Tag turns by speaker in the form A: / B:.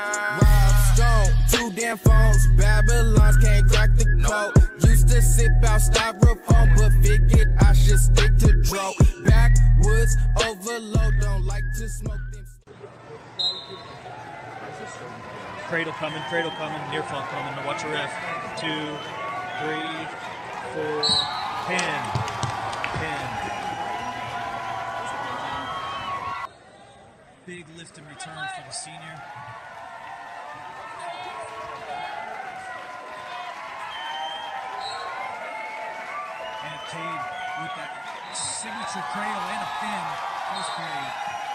A: Rob Stone, 2 damn phones. Babylons can't crack the code. Used to sip out styrofoam, but figured I should stick to dro. Backwoods overload, don't like to smoke them.
B: Cradle coming, near fall coming. Now watch your ref. 2, 3, 4, 10. Big lift and return for the senior. And Cade with that signature cradle and a pin. First period.